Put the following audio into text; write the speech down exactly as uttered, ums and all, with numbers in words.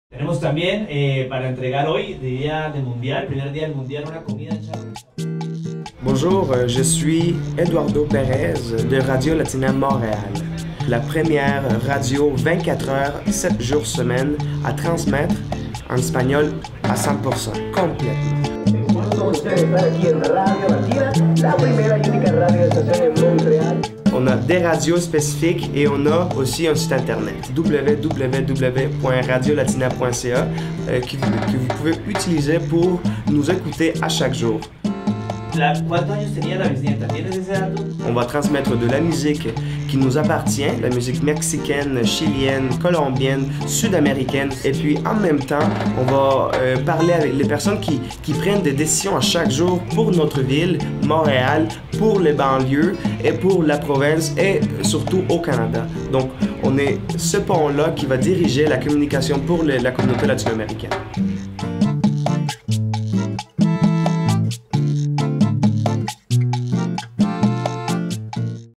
Tenemos también eh, para entregar hoy, día del Mundial, primer día del Mundial, una comida hecha. Bonjour, je suis Eduardo Pérez de Radio Latina Montréal, la première radio vingt-quatre heures, sept jours semaine à transmettre en espagnol à cent pour cent, complètement. On a des radios spécifiques et on a aussi un site internet w w w point radio latina point c a euh, que, que vous pouvez utiliser pour nous écouter à chaque jour. La, ¿Cuántos años tenía la bisnieta? ¿Tienes ese dato? On va transmettre de la musique qui nous appartient, la musique mexicaine, chilienne, colombienne, sud-américaine. Et puis en même temps, on va euh, parler avec les personnes qui, qui prennent des décisions à chaque jour pour notre ville, Montréal, pour les banlieues et pour la province et surtout au Canada. Donc on est ce pont-là qui va diriger la communication pour les, la communauté latino-américaine.